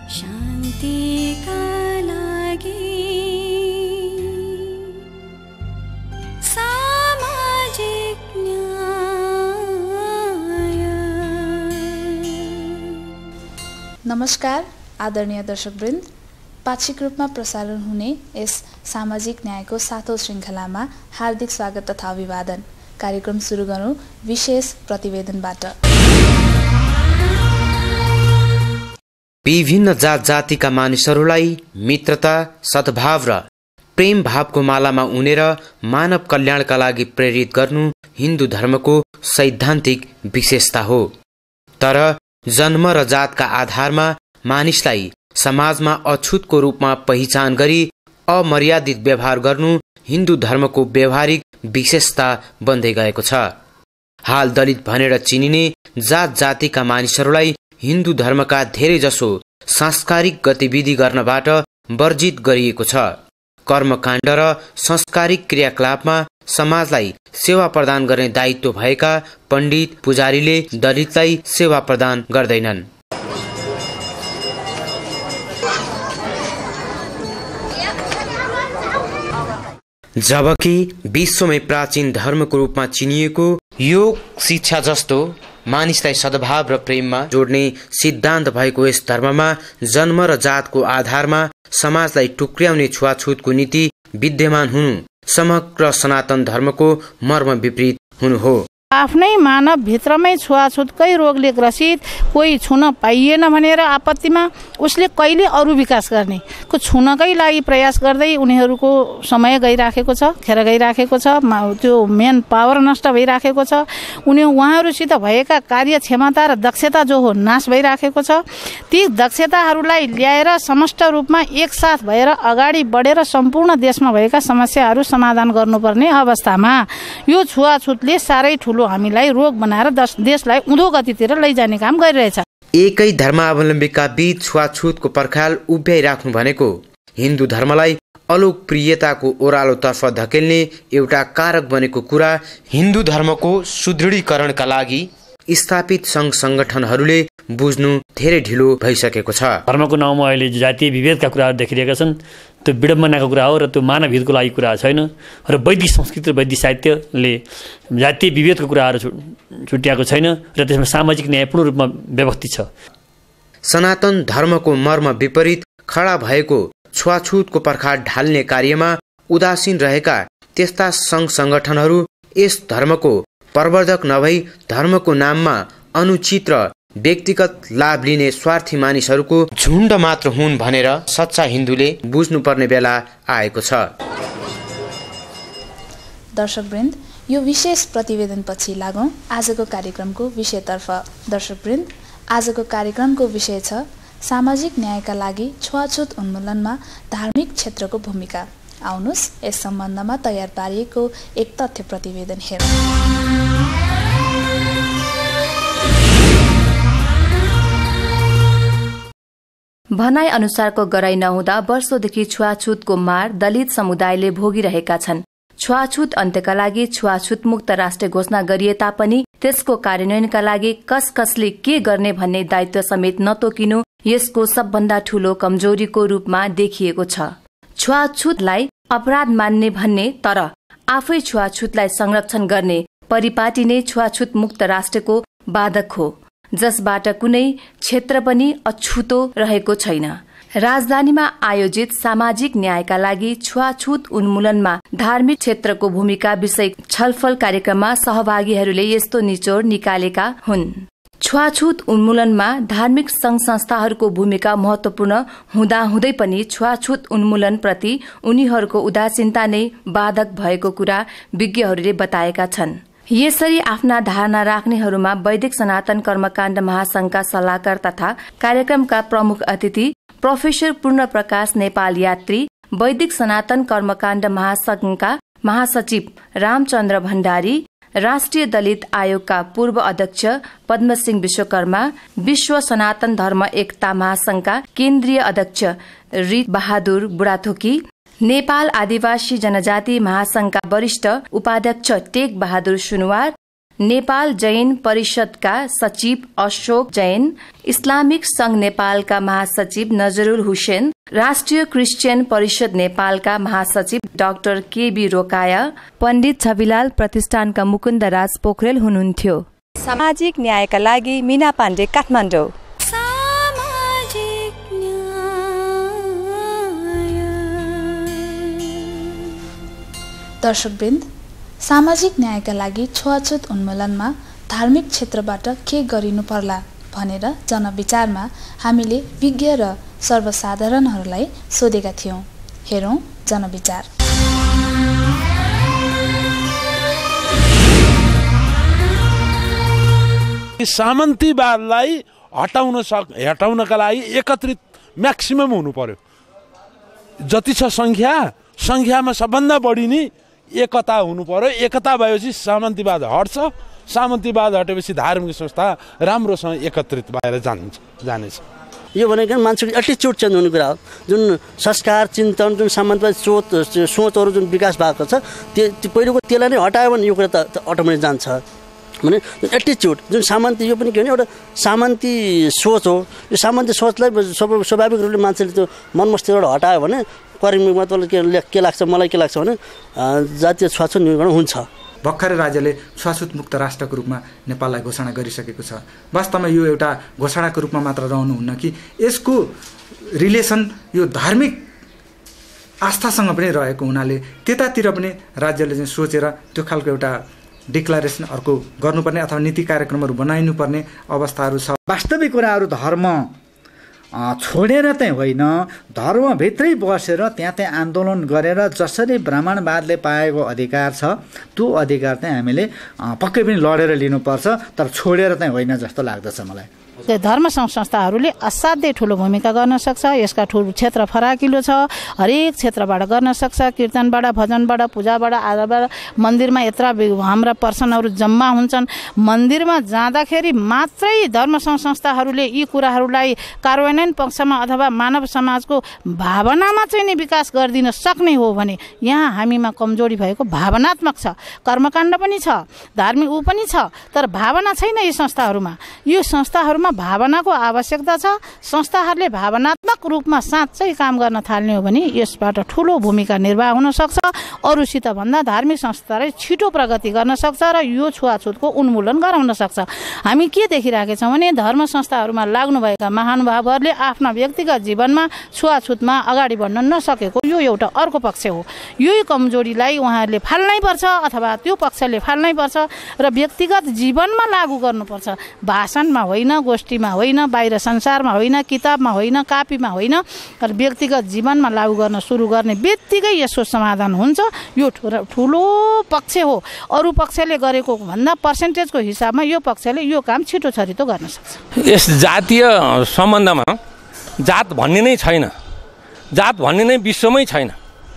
शान्तिका लागि सामाजिक न्याय। नमस्कार आदरणीय दर्शकवृन्द, पाक्षिक रूपमा प्रसारण हुने यस सामाजिक न्यायको 7औं श्रृङ्खलामा हार्दिक स्वागत तथा अभिवादन। कार्यक्रम सुरु गरौँ विशेष प्रतिवेदनबाट। विभिन्न जात जातिका मानिसहरूलाई मित्रता, सद्भाव र प्रेम भावको मालामा उनेर मानव कल्याणका लागि प्रेरित गर्नु हिन्दू धर्मको सैद्धान्तिक विशेषता हो। तर जन्म र जातका आधारमा मानिसलाई समाजमा अछुतको रूपमा पहिचान गरी अमर्यादित व्यवहार गर्नु हिन्दू धर्मको व्यवहारिक विशेषता बन्दै गएको छ। हाल दलित भनेर चिनिने जात जातिका मानिसहरूलाई हिन्दू धर्मका धेरैजसो सांस्कारिक गतिविधि गर्नबाट वर्जित गरिएको छ। कर्मकाण्ड र संस्कारिक क्रियाकलापमा समाजलाई सेवा प्रदान गर्ने दायित्व भएका पण्डित पुजारीले दलितलाई सेवा प्रदान गर्दैनन्। जबकि विश्वमै प्राचीन धर्मको रूपमा चिनिएको योग शिक्षा जस्तो मानिसलाई सद्भाव र प्रेममा जोड्ने सिद्धान्त भएको यस धर्ममा जन्म र जातको आधारमा समाजलाई टुक्र्याउने छुवाछुतको नीति विद्यमान हुनु समग्र सनातन धर्मको मर्म विपरीत हुनु हो। आफ्नै मानव भित्रमै छुवाछुतकै रोगले ग्रसित कोही छुन पाइएन भनेर आपत्तिमा उसले कहिले अरू विकास गर्ने को छुनकै लागि प्रयास गर्दै उनीहरूको समय गइराखेको छ, खेर गइराखेको छ, त्यो मेन पावर नष्ट भइराखेको छ। उहाँहरूसित भएका कार्य क्षमता र दक्षता जो हो नाश भइराखेको छ। ती दक्षताहरूलाई ल्याएर समष्ट रूपमा एकसाथ भएर अगाडि बढेर सम्पूर्ण देशमा भएका समस्याहरू समाधान गर्नुपर्ने अवस्थामा यो छुवाछुतले साह्रै ठुलो हामीलाई रोग बनाएर देशलाई उँधो गतितिर लैजाने काम गरिरहेछ। एकै धर्मावलम्बीका बीच छुवाछुतको पर्खाल उभ्याइराख्नु भनेको हिन्दू धर्मलाई अलोकप्रियताको ओह्रालोतर्फ धकेल्ने एउटा कारक बनेको कुरा हिन्दू धर्मको सुदृढीकरणका लागि स्थापित सङ्घ सङ्गठनहरूले बुझ्नु धेरै ढिलो भइसकेको छ। धर्मको नाउँमा अहिले जातीय विभेदका कुराहरू देखिरहेका छन्। त्यो विडम्बनाको कुरा हो र त्यो मानव हितको लागि कुरा छैन। र वैदिक संस्कृति र वैदिक साहित्यले जातीय विभेदको कुराहरू छुट्याएको छैन र त्यसमा सामाजिक न्याय पूर्ण रूपमा व्यवस्थित छ। सनातन धर्मको मर्म विपरीत खडा भएको छुवाछुतको पर्खाल ढाल्ने कार्यमा उदासीन रहेका त्यस्ता सङ्घ सङ्गठनहरू यस धर्मको प्रवर्धक नभई धर्मको नाममा अनुचित र व्यक्तिगत लाभ लिने स्वार्थी मानिसहरूको झुण्ड मात्र हुन् भनेर सच्चा हिन्दूले बुझ्नुपर्ने बेला आएको छ। दर्शकवृन्द, यो विशेष प्रतिवेदनपछि लागौँ आजको कार्यक्रमको विषयतर्फ। दर्शकवृन्द, आजको कार्यक्रमको विषय छ सामाजिक न्यायका लागि छुवाछुत उन्मूलनमा धार्मिक क्षेत्रको भूमिका। आउनुहोस् यस सम्बन्धमा तयार पारिएको एक तथ्य प्रतिवेदन हेरौँ। भनाइ अनुसारको गराइ नहुँदा वर्षौंदेखि छुवाछुतको मार दलित समुदायले भोगिरहेका छन्। छुवाछुत अन्त्यका लागि छुवाछुत मुक्त राष्ट्र घोषणा गरिए तापनि त्यसको कार्यान्वयनका लागि कसले के गर्ने भन्ने दायित्व समेत नतोकिनु यसको सबभन्दा ठूलो कमजोरीको रूपमा देखिएको छ। छुवाछुतलाई अपराध मान्ने भन्ने तर आफै छुवाछुतलाई संरक्षण गर्ने परिपाटी नै छुवाछुत मुक्त राष्ट्रको बाधक हो, जसबाट कुनै क्षेत्र पनि अछुतो रहेको छैन। राजधानीमा आयोजित सामाजिक न्यायका लागि छुवाछुत उन्मूलनमा धार्मिक क्षेत्रको भूमिका विषय छलफल कार्यक्रममा सहभागीहरूले यस्तो निचोड निकालेका हुन्। छुवाछुत उन्मूलनमा धार्मिक संघ संस्थाहरूको भूमिका महत्वपूर्ण हुँदाहुँदै पनि छुवाछुत उन्मूलन प्रति उनीहरूको उदासीनता नै बाधक भएको कुरा विज्ञहरूले बताएका छन्। यसरी आफ्ना धारणा राख्नेहरूमा वैदिक सनातन कर्मकाण्ड महासंघका सल्लाहकार तथा कार्यक्रमका प्रमुख अतिथि प्रोफेसर पूर्ण प्रकाश नेपाल यात्री, वैदिक सनातन कर्मकाण्ड महासंघका महासचिव रामचन्द्र भण्डारी, राष्ट्रिय दलित आयोगका पूर्व अध्यक्ष पद्मसिंह विश्वकर्मा, विश्व सनातन धर्म एकता महासंघका केन्द्रीय अध्यक्ष रीत बहादुर बुढाथोकी, नेपाल आदिवासी जनजाति महासंघका वरिष्ठ उपाध्यक्ष टेक बहादुर सुनवार, नेपाल जैन परिषदका सचिव अशोक जैन, इस्लामिक संघ नेपालका महासचिव नजरुल हुसेन, राष्ट्रिय क्रिश्चियन परिषद नेपालका महासचिव डाक्टर केबी रोकाया, पण्डित छविलाल प्रतिष्ठानका मुकुन्द राज पोखरेल हुनुहुन्थ्यो। सामाजिक न्यायका लागि मीना पाण्डे, काठमाडौँ। दर्शकवृन्द, सामाजिक न्यायका लागि छुवाछुत उन्मूलनमा धार्मिक क्षेत्रबाट के गरिनु पर्ला भनेर जनविचारमा हामीले विज्ञ र सर्वसाधारणहरूलाई सोधेका थियौं। हेरौं जनविचार। सामन्तीवादलाई हटाउनका लागि एकत्रित म्याक्सिमम हुनु पर्यो। जति छ संख्यामा सबभन्दा बढी नि एकता हुनु पर्यो। एकता भएपछि सामन्तीवाद हट्छ। सामन्तीवाद हटेपछि धार्मिक संस्था राम्रोसँग एकत्रित भएर जानेछ। यो भनेको मान्छेको एटिच्युड चेन्ज हुने कुरा हो। जुन संस्कार, चिन्तन, जुन सामन्तवाद सोचहरू जुन विकास भएको छ त्यो पहिलोको त्यसलाई नै हटायो भने यो कुरा त अटोमेटिक जान्छ भने एटिच्युड जुन सामन्ती, यो पनि के भने एउटा सामन्ती सोच हो। यो सामन्ती सोचलाई स्वाभाविक रूपले मान्छेले त्यो मनमस्तिष्कबाट हटायो भने कर्मीमा तपाईँलाई के लाग्छ, मलाई के लाग्छ भने जातीय छुवाछुत निर्माण हुन्छ। भर्खरै राज्यले छुवाछुत मुक्त राष्ट्रको रूपमा नेपाललाई घोषणा गरिसकेको छ। वास्तवमा यो एउटा घोषणाको रूपमा मात्र रहनुहुन्न कि यसको रिलेसन यो धार्मिक आस्थासँग पनि रहेको हुनाले त्यतातिर पनि राज्यले चाहिँ सोचेर त्यो खालको एउटा डिक्लारेसन अर्को गर्नुपर्ने अथवा नीति कार्यक्रमहरू बनाइनुपर्ने अवस्थाहरू छ। वास्तविक कुराहरू धर्म छोडेर चाहिँ होइन, धर्मभित्रै बसेर त्यहाँ आन्दोलन गरेर जसरी ब्राह्मणवादले पाएको अधिकार छ त्यो अधिकार चाहिँ हामीले पक्कै पनि लडेर लिनुपर्छ, तर छोडेर चाहिँ होइन जस्तो लाग्दछ मलाई। धर्म संस्थाहरूले असाध्यै ठुलो भूमिका गर्न सक्छ। यसका ठुलो क्षेत्र फराकिलो छ, हरेक क्षेत्रबाट गर्न सक्छ। कीर्तनबाट, भजनबाट, पूजाबाट, आधाबाट, मन्दिरमा यत्र हाम्रा पर्सनहरू जम्मा हुन्छन्। मन्दिरमा जाँदाखेरि मात्रै धर्म संस्थाहरूले यी कुराहरूलाई कार्यान्वयन पक्षमा अथवा मानव समाजको भावनामा चाहिँ नि विकास गरिदिन सक्ने हो भने यहाँ हामीमा कमजोरी भएको भावनात्मक छ। कर्मकाण्ड पनि छ, धार्मिक ऊ पनि छ, तर भावना छैन यी संस्थाहरूमा। यो संस्थाहरूमा भावनाको आवश्यकता छ। संस्थाहरूले भावनात्मक रूपमा साँच्चै काम गर्न थाल्ने हो भने यसबाट ठुलो भूमिका निर्वाह हुन सक्छ। अरूसित भन्दा धार्मिक संस्थाले छिटो प्रगति गर्न सक्छ र यो छुवाछुतको उन्मूलन गराउन सक्छ। हामी के देखिरहेका छौँ भने धर्म संस्थाहरूमा लाग्नुभएका महानुभावहरूले आफ्ना व्यक्तिगत जीवनमा छुवाछुतमा अगाडि बढ्न नसकेको यो एउटा अर्को पक्ष हो। यही कमजोरीलाई उहाँहरूले फाल्नै पर्छ अथवा त्यो पक्षले फाल्नै पर्छ र व्यक्तिगत जीवनमा लागू गर्नुपर्छ। भाषणमा होइन, गोष्ठीमा होइन, बाहिर संसारमा होइन, किताबमा होइन, कापीमा होइन, तर व्यक्तिगत जीवनमा लागू गर्न सुरु गर्ने बित्तिकै यसको समाधान हुन्छ। यो ठुलो पक्ष हो। अरू पक्षले गरेको भन्दा पर्सेन्टेजको हिसाबमा यो पक्षले यो काम छिटो छरितो गर्न सक्छ। यस जातीय सम्बन्धमा जात भन्ने नै छैन, जात भन्ने नै विश्वमै छैन।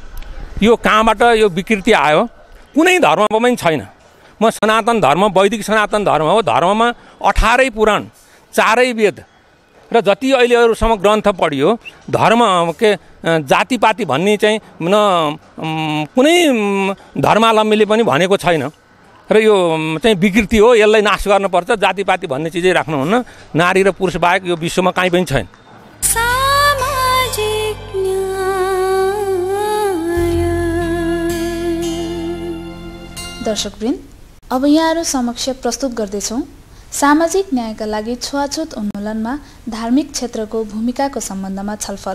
यो कहाँबाट यो विकृति आयो? कुनै धर्ममा पनि छैन। म सनातन धर्म, वैदिक सनातन धर्म हो। धर्ममा 18 पुराण, 4 वेद र जति अहिले अरूसम्म ग्रन्थ पढियो, धर्म के जातिपाती भन्ने चाहिँ न कुनै धर्मावलम्बीले पनि भनेको छैन र यो चाहिँ विकृति हो, यसलाई नाश गर्नुपर्छ। जातिपाती भन्ने चिजै राख्नुहुन्न। नारी र पुरुष बाहेक यो विश्वमा कहीँ पनि छैन। दर्शकवृन्द, अब यहाँहरू समक्ष प्रस्तुत गर्दैछौँ सामाजिक न्यायका लागि छुवाछुत उन्मूलनमा धार्मिक क्षेत्रको भूमिकाको सम्बन्धमा छलफल।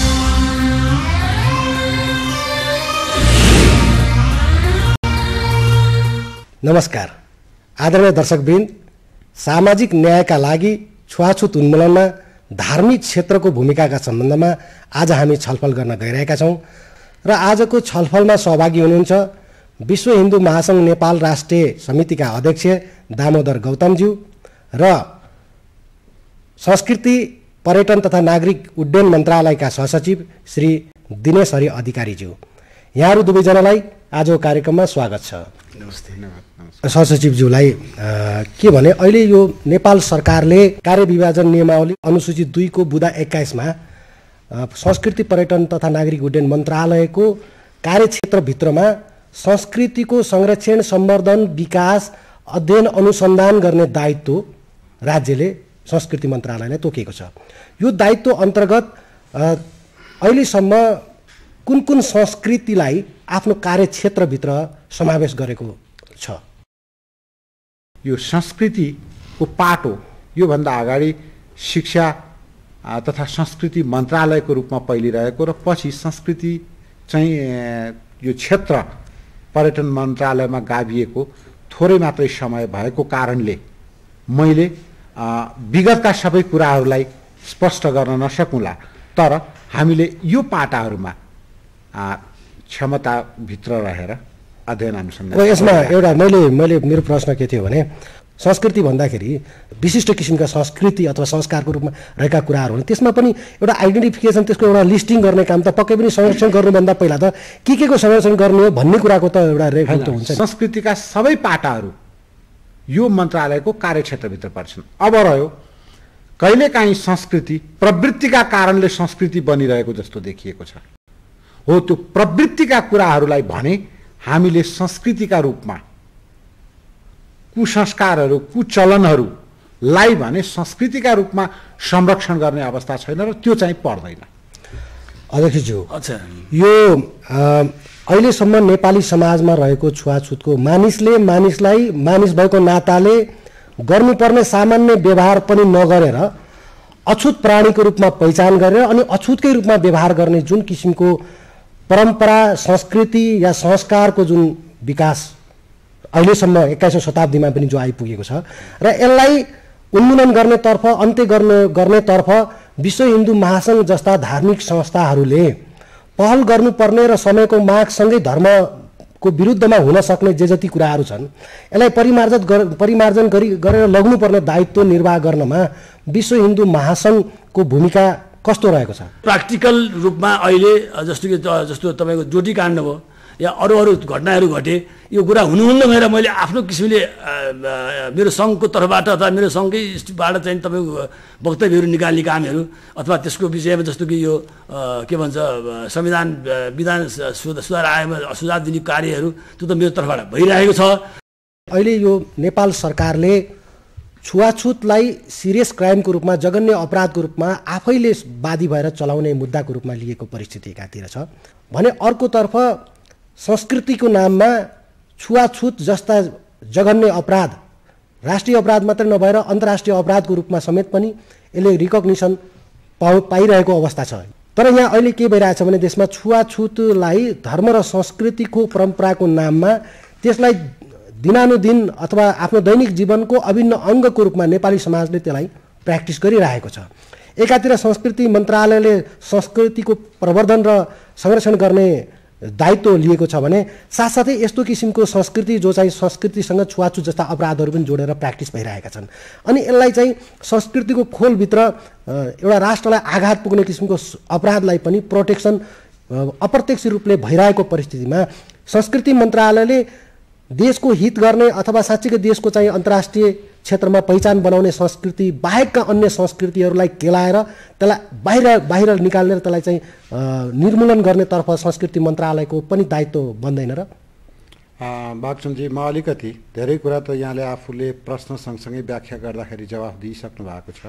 नमस्कार आदरणीय दर्शकवृन्द, सामाजिक न्यायका लागि छुवाछुत उन्मूलनमा धार्मिक क्षेत्रको भूमिकाका सम्बन्धमा आज हामी छलफल गर्न गइरहेका छौँ र आजको छलफलमा सहभागी हुनुहुन्छ विश्व हिन्दू महासङ्घ नेपाल राष्ट्रिय समितिका अध्यक्ष दामोदर गौतमज्यू र संस्कृति पर्यटन तथा नागरिक उड्डयन मन्त्रालयका सहसचिव श्री दिनेश हरि अधिकारीज्यू। यहाँहरू दुवैजनालाई आजको कार्यक्रममा स्वागत छ। नमस्ते। सहसचिवज्यूलाई के भने अहिले यो नेपाल सरकारले कार्यविभाजन नियमावली अनुसूची 2 को बुँदा 21 मा संस्कृति पर्यटन तथा नागरिक उड्डयन मन्त्रालयको कार्यक्षेत्रभित्रमा संस्कृतिको संरक्षण, सम्वर्धन, विकास अध्ययन अनुसन्धान गर्ने दायित्व राज्यले संस्कृति मन्त्रालयलाई तोकेको छ। यो दायित्व अन्तर्गत अहिलेसम्म कुन कुन संस्कृतिलाई आफ्नो कार्यक्षेत्रभित्र समावेश गरेको छ? यो संस्कृतिको पाटो योभन्दा अगाडि शिक्षा तथा संस्कृति मन्त्रालयको रूपमा फैलिरहेको र पछि संस्कृति चाहिँ यो क्षेत्र पर्यटन मन्त्रालयमा गाभिएको थोरै मात्रै समय भएको कारणले मैले विगतका सबै कुराहरूलाई स्पष्ट गर्न नसकुँला, तर हामीले यो पाटाहरूमा क्षमताभित्र रहेर अध्ययन अनुसन्धान। यसमा एउटा मैले मेरो प्रश्न के थियो भने संस्कृति भन्दाखेरि विशिष्ट किसिमका संस्कृति अथवा संस्कारको रूपमा रहेका कुराहरू हुन्, त्यसमा पनि एउटा आइडेन्टिफिकेसन, त्यसको एउटा लिस्टिङ गर्ने काम त पक्कै पनि संरक्षण गर्नुभन्दा पहिला त के को संरक्षण गर्ने हो भन्ने कुराको त एउटा रेखा त हुन्छ। संस्कृतिका सबै पाटाहरू यो मन्त्रालयको कार्यक्षेत्रभित्र पर्छन्। अब रह्यो कहिलेकाहीँ संस्कृति प्रवृत्तिका कारणले संस्कृति बनिरहेको जस्तो देखिएको छ। हो, त्यो प्रवृत्तिका कुराहरूलाई भने हामीले संस्कृतिका रूपमा कुसंस्कारहरू कुचलनहरूलाई भने संस्कृतिका रूपमा संरक्षण गर्ने अवस्था छैन र त्यो चाहिँ पर्दैन। अध्यक्षज्यू, अच्छा, यो अहिलेसम्म नेपाली समाजमा रहेको छुवाछुतको मानिसले मानिसलाई मानिस भएको नाताले गर्नुपर्ने सामान्य व्यवहार पनि नगरेर अछुत प्राणीको रूपमा पहिचान गरेर अनि अछुतकै रूपमा व्यवहार गर्ने जुन किसिमको परम्परा संस्कृति या संस्कारको जुन विकास अहिलेसम्म 21औं शताब्दीमा पनि जो आइपुगेको छ र यसलाई उन्मूलन गर्नेतर्फ अन्त्य गर्नेतर्फ विश्व हिन्दू महासङ्घ जस्ता धार्मिक संस्थाहरूले पहल गर्नुपर्ने र समयको मागसँगै धर्मको विरुद्धमा हुन सक्ने जे जति कुराहरू छन् यसलाई परिमार्जन गरेर लग्नुपर्ने दायित्व निर्वाह गर्नमा विश्व हिन्दू महासङ्घको भूमिका कस्तो रहेको छ? प्र्याक्टिकल रूपमा अहिले जस्तो तपाईँको जोटी काण्ड भयो या अरू घटनाहरू घटे, यो कुरा हुनुहुन्न भनेर मैले आफ्नो किसिमले मेरो सङ्घको तर्फबाट अथवा मेरो सङ्घकैबाट चाहिँ तपाईँको वक्तव्यहरू निकाल्ने कामहरू अथवा त्यसको विषयमा जस्तो कि यो के भन्छ संविधान विधान सुधार आयोगमा सुझाव दिने कार्यहरू त्यो त मेरो तर्फबाट भइरहेको छ। अहिले यो नेपाल सरकारले छुवाछुतलाई सिरियस क्राइमको रूपमा जघन्य अपराधको रूपमा आफैले वादी भएर चलाउने मुद्दाको रूपमा लिएको परिस्थिति एकातिर छ भने अर्कोतर्फ संस्कृतिको नाममा छुवाछुत जस्ता जघन्य अपराध राष्ट्रिय अपराध मात्रै नभएर अन्तर्राष्ट्रिय अपराधको रूपमा समेत पनि यसले रिकग्निसन पाइरहेको अवस्था छ। तर यहाँ अहिले के भइरहेछ भने देशमा छुवाछुतलाई धर्म र संस्कृतिको परम्पराको नाममा त्यसलाई दिनानुदिन अथवा आफ्नो दैनिक जीवनको अभिन्न अङ्गको रूपमा नेपाली समाजले त्यसलाई प्र्याक्टिस गरिरहेको छ। एकातिर संस्कृति मन्त्रालयले संस्कृतिको प्रवर्धन र संरक्षण गर्ने दायित्व लिएको छ भने साथसाथै यस्तो किसिमको संस्कृति जो चाहिँ संस्कृतिसँग छुवाछुत जस्ता अपराधहरू पनि जोडेर प्र्याक्टिस भइरहेका छन् अनि यसलाई चाहिँ संस्कृतिको खोलभित्र एउटा राष्ट्रलाई आघात पुग्ने किसिमको अपराधलाई पनि प्रोटेक्सन अप्रत्यक्ष रूपले भइरहेको परिस्थितिमा संस्कृति मन्त्रालयले देशको हित गर्ने अथवा साँच्चीकै देशको चाहिँ अन्तर्राष्ट्रिय क्षेत्रमा पहिचान बनाउने संस्कृति बाहेकका अन्य संस्कृतिहरूलाई केलाएर त्यसलाई बाहिर निकालेर त्यसलाई चाहिँ निर्मूलन गर्नेतर्फ संस्कृति मन्त्रालयको पनि दायित्व बन्दैन र? बागचन्द्रजी, म अलिकति धेरै कुरा त यहाँले आफूले प्रश्न सँगसँगै व्याख्या गर्दाखेरि जवाफ दिइसक्नु भएको छ।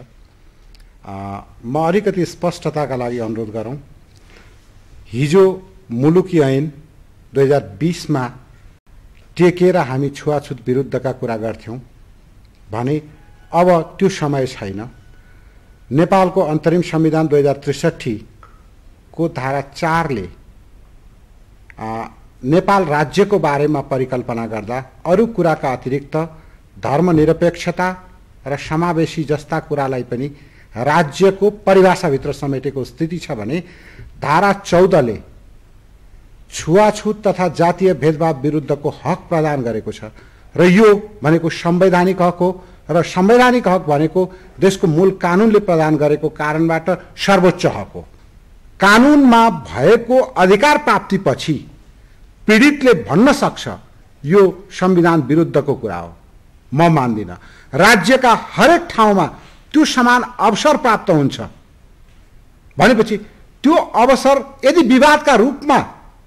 म अलिकति स्पष्टताका लागि अनुरोध गरौँ। हिजो मुलुकी ऐन 2020मा टेकेर हामी छुवाछुत विरुद्धका कुरा गर्थ्यौँ भने अब त्यो समय छैन। नेपालको अन्तरिम संविधान 2063 को धारा 4ले नेपाल राज्यको बारेमा परिकल्पना गर्दा अरू कुराका अतिरिक्त धर्मनिरपेक्षता र समावेशी जस्ता कुरालाई पनि राज्यको परिभाषाभित्र समेटेको स्थिति छ भने धारा 14ले छुवाछुत तथा जातीय भेदभाव विरुद्धको हक प्रदान गरेको छ र यो भनेको संवैधानिक हक हो र संवैधानिक हक भनेको देशको मूल कानुनले प्रदान गरेको कारणबाट सर्वोच्च हक हो। कानुनमा भएको अधिकार प्राप्तिपछि पीडितले भन्न सक्छ यो संविधान विरुद्धको कुरा हो, म मान्दिनँ। राज्यका हरेक ठाउँमा त्यो समान अवसर प्राप्त हुन्छ भनेपछि त्यो अवसर यदि विवादका रूपमा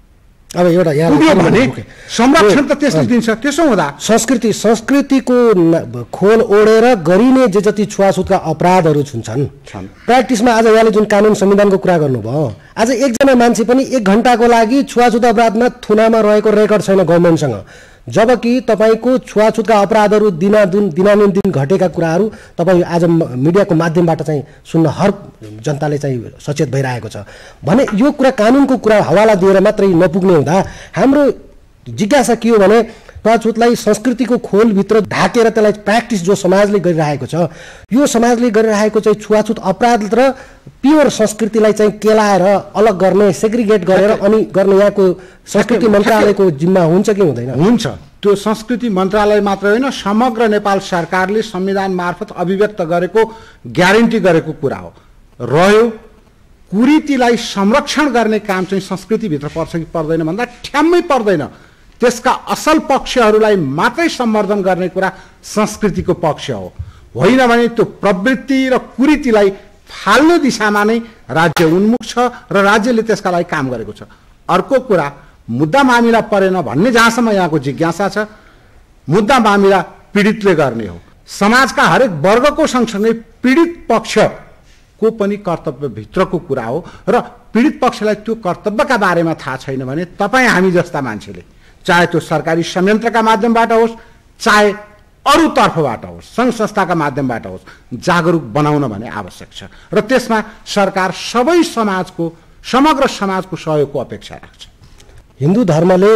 अब एउटा भने संरक्षण त त्यसले दिन्छ। त्यसो हुँदा संस्कृतिको खोल ओढेर गरिने जे जति छुवाछुतका अपराधहरू छन् प्र्याक्टिसमा आज यहाँले जुन कानुन संविधानको कुरा गर्नुभयो, आज एकजना मान्छे पनि 1 घण्टाको लागि छुवाछुत अपराधमा थुनामा रहेको रेकर्ड छैन गभर्मेन्टसँग, जबकि तपाईँको छुवाछुतका अपराधहरू दिनानुदिन घटेका कुराहरू तपाईँ आज मिडियाको माध्यमबाट चाहिँ सुन्न हर जनताले चाहिँ सचेत भइरहेको छ भने यो कुरा कानुनको कुरा हवाला दिएर मात्रै नपुग्ने हुँदा हाम्रो जिज्ञासा के हो भने छुवाछुतलाई संस्कृतिको खोलभित्र ढाकेर त्यसलाई प्र्याक्टिस जो समाजले गरिरहेको छ, यो समाजले गरिरहेको चाहिँ छुवाछुत अपराध र प्योर संस्कृतिलाई चाहिँ केलाएर अलग गर्ने, सेग्रिगेट गरेर अनि गर्ने यहाँको संस्कृति मन्त्रालयको जिम्मा हुन्छ कि हुँदैन? हुन्छ। त्यो संस्कृति मन्त्रालय मात्र होइन, समग्र नेपाल सरकारले संविधान मार्फत अभिव्यक्त गरेको ग्यारेन्टी गरेको कुरा हो। रह्यो कुरीतिलाई संरक्षण गर्ने काम चाहिँ संस्कृतिभित्र पर्छ कि पर्दैन भन्दा ठ्याम्मै पर्दैन। त्यसका असल पक्षहरूलाई मात्रै सम्वर्धन गर्ने कुरा संस्कृतिको पक्ष हो, होइन भने त्यो प्रवृत्ति र कुरीतिलाई फाल्ने दिशामा नै राज्य उन्मुख छ र राज्यले त्यसका लागि काम गरेको छ। अर्को कुरा मुद्दा मामिला परेन भन्ने जहाँसम्म यहाँको जिज्ञासा छ, मुद्दा मामिला पीडितले गर्ने हो। समाजका हरेक वर्गको सँगसँगै पीडित पक्षको पनि कर्तव्यभित्रको कुरा हो र पीडित पक्षलाई त्यो कर्तव्यका बारेमा थाहा छैन भने तपाईँ हामी जस्ता मान्छेले, चाहे त्यो सरकारी संयन्त्रका माध्यमबाट होस् चाहे अरू तर्फबाट होस्, सङ्घ संस्थाका माध्यमबाट होस्, जागरुक बनाउन भने आवश्यक छ र त्यसमा सरकार सबै समाजको, समग्र समाजको सहयोगको अपेक्षा राख्छ। हिन्दू धर्मले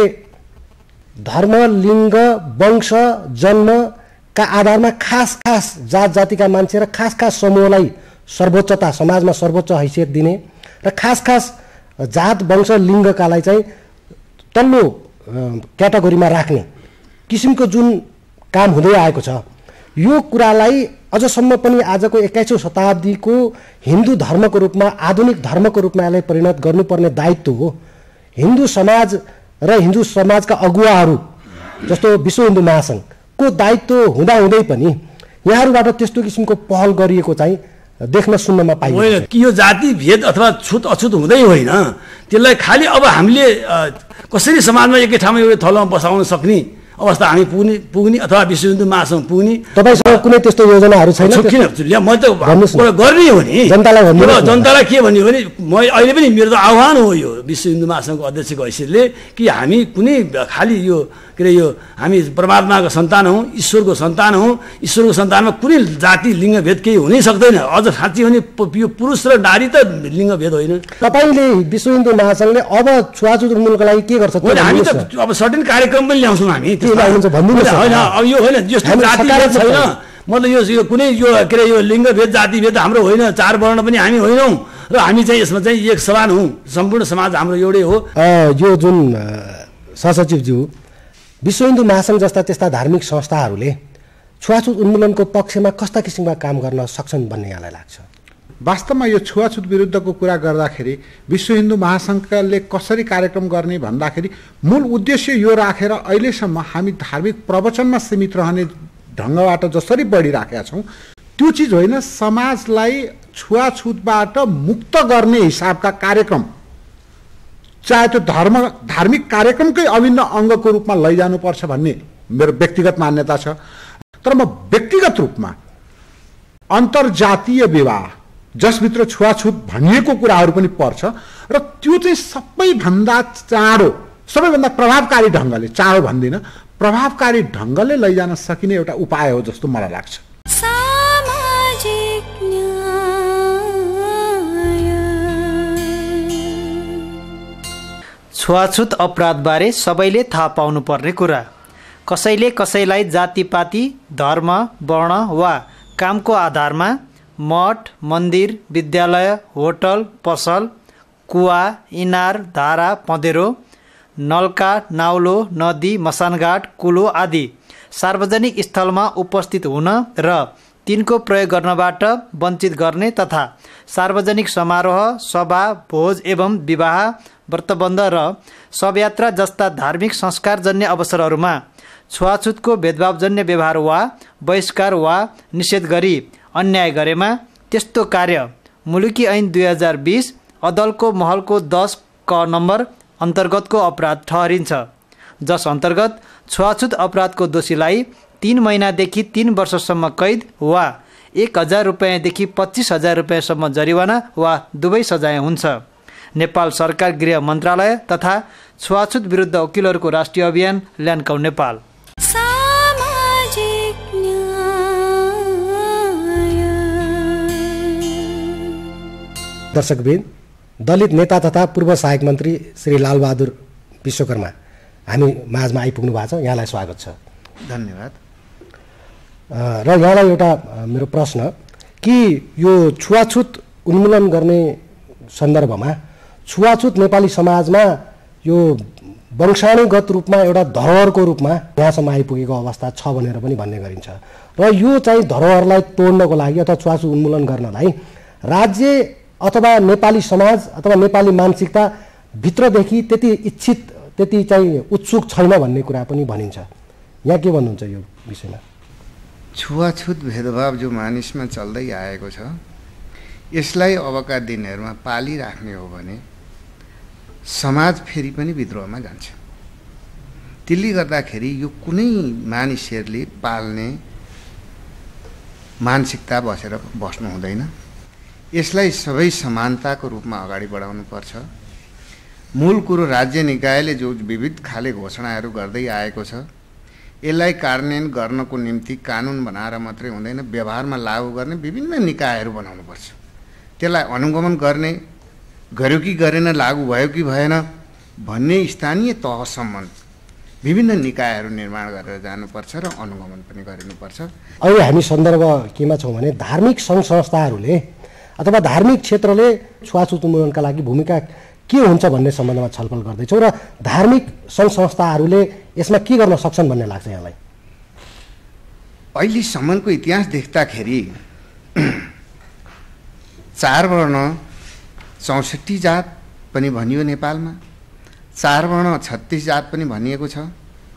धर्म, लिङ्ग, वंश, जन्मका आधारमा खास जात जातिका मान्छे र खास समूहलाई सर्वोच्चता, समाजमा सर्वोच्च हैसियत दिने र खास जात, वंश, लिङ्गकालाई चाहिँ तल्लो क्याटेगोरीमा राख्ने किसिमको जुन काम हुँदै आएको छ, यो कुरालाई अझसम्म पनि आजको 21औं शताब्दीको हिन्दू धर्मको रूपमा, आधुनिक धर्मको रूपमा यसलाई परिणत गर्नुपर्ने दायित्व हो। हिन्दू समाज र हिन्दू समाजका अगुवाहरू जस्तो विश्व हिन्दू महासङ्घको दायित्व हुँदाहुँदै पनि यहाँहरूबाट त्यस्तो किसिमको पहल गरिएको चाहिँ देख्न सुन्नमा पाइन्छ। होइन कि यो जाति भेद अथवा छुत अछुत हुँदै होइन, त्यसलाई खालि अब हामीले कसरी समाजमा एकै ठाउँमा एउटा थलोमा बसाउन सक्ने अवस्था हामी पुग्ने अथवा विश्व हिन्दू महासङ्घ पुग्ने तपाईसँग कुनै त्यस्तो योजनाहरू छैन? म त गर्ने हो नि, जनतालाई के भन्ने हो भने म अहिले पनि मेरो त आह्वान हो यो विश्व हिन्दू महासङ्घको अध्यक्षको हैसियतले कि हामी कुनै खालि यो के अरे यो हामी परमात्माको सन्तान हौँ, ईश्वरको सन्तान हौँ, ईश्वरको सन्तानमा कुनै जाति लिङ्ग भेद केही हुनै सक्दैन। अझ साँच्ची भने यो पुरुष र नारी त लिङ्ग भेद होइन। तपाईँले विश्व हिन्दू महासङ्घले अब छुवाछुत उन्मूलनको लागि के गर्छ? हामी त अब सर्टेन कार्यक्रम पनि ल्याउँछौँ हामी, होइन अब यो होइन यस्तो जाति भेद छैन, मतलब यो कुनै यो के अरे यो लिङ्ग भेद जाति भेद हाम्रो होइन, 4 वर्ण पनि हामी होइनौँ र हामी चाहिँ यसमा चाहिँ एक समान हौँ, सम्पूर्ण समाज हाम्रो एउटै हो। यो जुन सहसचिवज्यू, विश्व हिन्दू महासङ्घ जस्ता त्यस्ता धार्मिक संस्थाहरूले छुवाछुत उन्मूलनको पक्षमा कस्ता किसिमका काम गर्न सक्छन् भन्ने यहाँलाई लाग्छ? वास्तवमा यो छुवाछुत विरुद्धको कुरा गर्दाखेरि विश्व हिन्दू महासङ्घले कसरी कार्यक्रम गर्ने भन्दाखेरि मूल उद्देश्य यो राखेर अहिलेसम्म हामी धार्मिक प्रवचनमा सीमित रहने ढङ्गबाट जसरी बढिराखेका छौँ त्यो चिज होइन, समाजलाई छुवाछुतबाट मुक्त गर्ने हिसाबका कार्यक्रम, चाहे त्यो धार्मिक कार्यक्रमकै अभिन्न अङ्गको रूपमा लैजानुपर्छ भन्ने मेरो व्यक्तिगत मान्यता छ। तर म व्यक्तिगत रूपमा अन्तर्जातीय विवाह जसभित्र छुवाछुत भनिएको कुराहरू पनि पर्छ र त्यो चाहिँ सबैभन्दा चाँडो, सबैभन्दा प्रभावकारी ढङ्गले, चाँडो भन्दिनँ, प्रभावकारी ढङ्गले लैजान सकिने एउटा उपाय हो जस्तो मलाई लाग्छ। छुवाछुत अपराधबारे सबैले थाहा पाउनुपर्ने कुरा। कसैले कसैलाई जातिपाती, धर्म, वर्ण वा कामको आधारमा मठ, मन्दिर, विद्यालय, होटल, पसल, कुवा, इनार, धारा, पँधेरो, नलका, नाउलो, नदी, मसानघाट, कुलो आदि सार्वजनिक स्थलमा उपस्थित हुन र तिनको प्रयोग गर्नबाट वञ्चित गर्ने तथा सार्वजनिक समारोह, सभा, भोज एवं विवाह, व्रतबन्ध र शवयात्रा जस्ता धार्मिक संस्कारजन्य अवसरहरूमा छुवाछुतको भेदभावजन्य व्यवहार वा बहिष्कार वा निषेध गरी अन्याय गरेमा त्यस्तो कार्य मुलुकी ऐन 2020 अदलको महलको 10 क नम्बर अन्तर्गतको अपराध ठहरिन्छ, जस अन्तर्गत छुवाछुत अपराधको दोषीलाई 3 महिनादेखि 3 वर्षसम्म कैद वा 1,000 रुपियाँदेखि 25,000 रुपियाँसम्म जरिवाना वा दुवै सजाय हुन्छ। नेपाल सरकार गृह मन्त्रालय तथा छुवाछुत विरुद्ध वकिलहरूको राष्ट्रिय अभियान ल्यान्काउ नेपाल। दर्शकवृन्द, दलित नेता तथा पूर्व सहायक मन्त्री श्री लालबहादुर विश्वकर्मा हामी माझमा आइपुग्नु भएको छ। यहाँलाई स्वागत छ। धन्यवाद। र यहाँलाई एउटा मेरो प्रश्न कि यो छुवाछुत उन्मूलन गर्ने सन्दर्भमा छुवाछुत नेपाली समाजमा यो वंशाणुगत रूपमा एउटा धरोहरको रूपमा यहाँसम्म आइपुगेको अवस्था छ भनेर पनि भन्ने गरिन्छ। र यो चाहिँ धरोहरलाई तोड्नको लागि अथवा छुवाछुत उन्मूलन गर्नलाई राज्य अथवा नेपाली समाज अथवा नेपाली मानसिकता भित्रदेखि त्यति इच्छित त्यति चाहिँ उत्सुक छैन भन्ने कुरा पनि भनिन्छ। यहाँ के भन्नुहुन्छ यो विषयमा? छुवाछुत भेदभाव जो मानिसमा चल्दै आएको छ, यसलाई अबका दिनहरूमा पालिराख्ने हो भने समाज फेरि पनि विद्रोहमा जान्छ। त्यसले गर्दाखेरि यो कुनै मानिसहरूले पाल्ने मानसिकता बसेर बस्नु हुँदैन। यसलाई सबै समानताको रूपमा अगाडि बढाउनुपर्छ। मूल कुरो राज्य निकायले जो विविध खाले घोषणाहरू गर्दै आएको छ, यसलाई कार्यान्वयन गर्नको निम्ति कानुन बनाएर मात्रै हुँदैन, व्यवहारमा लागू गर्ने विभिन्न निकायहरू बनाउनुपर्छ। त्यसलाई अनुगमन गर्ने, गर्यो कि गरेन, लागू भयो कि भएन भन्ने स्थानीय तहसम्म विभिन्न निकायहरू निर्माण गरेर जानुपर्छ र अनुगमन पनि गरिनुपर्छ। अहिले हामी सन्दर्भ केमा छौँ भने धार्मिक सङ्घ संस्थाहरूले अथवा धार्मिक क्षेत्रले छुवाछुत उन्मूलनका लागि भूमिका के हुन्छ भन्ने सम्बन्धमा छलफल गर्दैछौँ र धार्मिक सङ्घ संस्थाहरूले यसमा के गर्न सक्छन् भन्ने लाग्छ यहाँलाई? अहिलेसम्मको इतिहास देख्दाखेरि 4 वर्ण 64 जात पनि भनियो नेपालमा, 4 वर्ण 36 जात पनि भनिएको छ।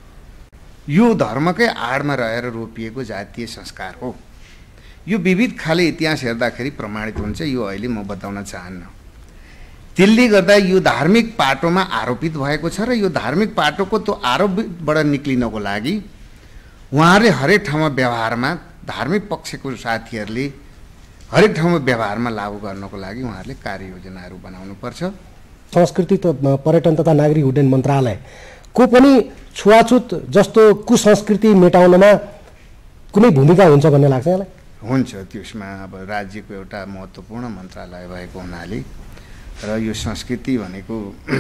यो धर्मकै आडमा रहेर रोपिएको जातीय संस्कार हो। यो विविध खाले इतिहास हेर्दाखेरि प्रमाणित हुन्छ। यो अहिले म बताउन चाहन्न। त्यसले गर्दा यो धार्मिक पाटोमा आरोपित भएको छ र यो धार्मिक पाटोको त्यो आरोपबाट निक्लिनको लागि उहाँहरूले हरेक ठाउँमा व्यवहारमा, धार्मिक पक्षको साथीहरूले हरेक ठाउँमा व्यवहारमा लागू गर्नको लागि उहाँहरूले कार्ययोजनाहरू बनाउनुपर्छ। संस्कृति पर्यटन तथा नागरिक उड्डयन मन्त्रालयको पनि छुवाछुत जस्तो कुसंस्कृति मेटाउनमा कुनै भूमिका हुन्छ भन्ने लाग्छ यहाँलाई? हुन्छ। त्यसमा अब राज्यको एउटा महत्त्वपूर्ण मन्त्रालय भएको हुनाले र यो संस्कृति भनेको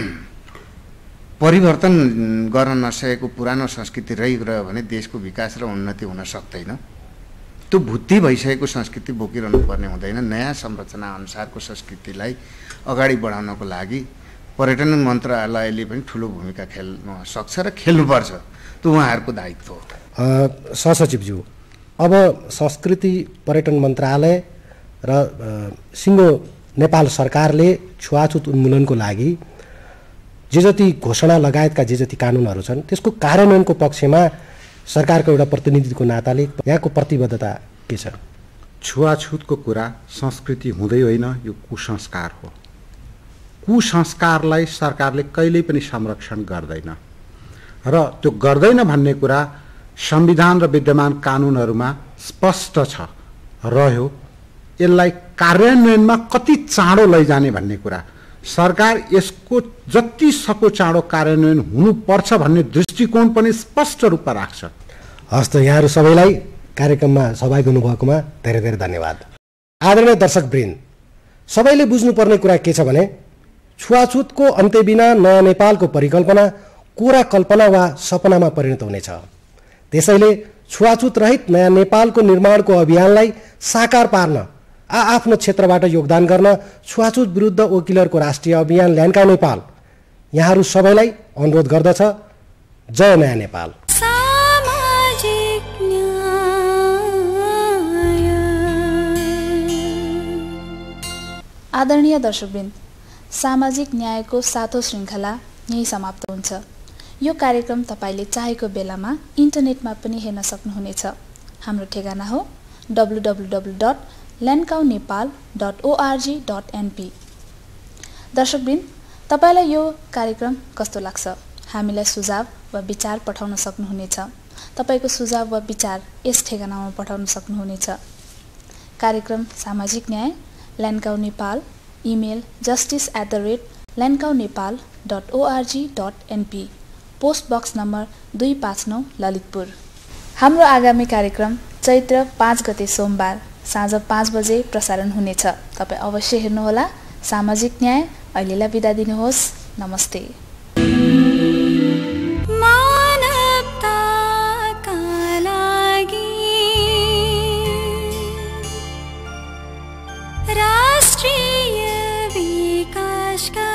परिवर्तन गर्न नसकेको पुरानो संस्कृति रहिरह्यो भने देशको विकास र उन्नति हुन सक्दैन। त्यो भुत्ती भइसकेको संस्कृति बोकिरहनु पर्ने हुँदैन। नयाँ संरचना अनुसारको संस्कृतिलाई अगाडि बढाउनको लागि पर्यटन मन्त्रालयले पनि ठुलो भूमिका खेल्न सक्छ र खेल्नुपर्छ। त्यो उहाँहरूको दायित्व हो। सहसचिवज्यू, अब संस्कृति पर्यटन मन्त्रालय र सिङ्गो नेपाल सरकारले छुवाछुत उन्मूलनको लागि जे जति घोषणा लगायतका जे जति कानुनहरू छन् त्यसको कार्यान्वयनको पक्षमा सरकारको एउटा प्रतिनिधिको नाताले यहाँको प्रतिबद्धता के छ? छुवाछुतको कुरा संस्कृति हुँदै होइन, यो कुसंस्कार हो। कुसंस्कारलाई सरकारले कहिल्यै पनि संरक्षण गर्दैन र त्यो गर्दैन भन्ने कुरा संविधान र विद्यमान कानुनहरूमा स्पष्ट छ रह्यो। यसलाई कार्यान्वयनमा कति चाँडो लैजाने भन्ने कुरा सरकार यसको जति सक्दो चाँडो कार्यान्वयन हुनुपर्छ भन्ने दृष्टिकोण पनि स्पष्ट रूपमा राख्छ। हस् त, यहाँहरू सबैलाई कार्यक्रममा सहभागी हुनुभएकोमा धेरै धेरै धन्यवाद। आदरणीय दर्शकवृन्द, सबैले बुझ्नुपर्ने कुरा के छ भने छुवाछुतको अन्त्य बिना नयाँ नेपालको परिकल्पना कोरा कल्पना वा सपनामा परिणत हुनेछ। त्यसैले छुवाछुत रहित नयाँ नेपालको निर्माणको अभियानलाई साकार पार्न आफ्नो क्षेत्रबाट योगदान गर्न छुवाछुत विरुद्ध वकिलहरूको राष्ट्रिय अभियान ल्यान्काउ नेपाल यहाँहरू सबैलाई अनुरोध गर्दछ। जय नयाँ नेपाल। आदरणीय दर्शकवृन्द, सामाजिक न्यायको 7औं श्रृङ्खला यही समाप्त हुन्छ। यो कार्यक्रम तपाईँले चाहेको बेलामा इन्टरनेटमा पनि हेर्न सक्नुहुनेछ। हाम्रो ठेगाना हो www.lankaunepal.org.np। दर्शकवृन्द, तपाईँलाई यो कार्यक्रम कस्तो लाग्छ? हामीलाई सुझाव वा विचार पठाउन सक्नुहुनेछ। तपाईँको सुझाव वा विचार यस ठेगानामा पठाउन सक्नुहुनेछ। कार्यक्रम सामाजिक न्याय, Lankau Nepal, email justice@lankaunepal.org.np, post box number 259 Lalitpur. हाम्रो आगामी कार्यक्रम चैत्र 5 गते सोमबार साँझ 5 बजे प्रसारण हुनेछ। तपाईँ अवश्य हेर्नुहोला। सामाजिक न्याय अहिलेलाई बिदा दिनुहोस्। नमस्ते। मानवताका लागि राष्ट्रिय विकासका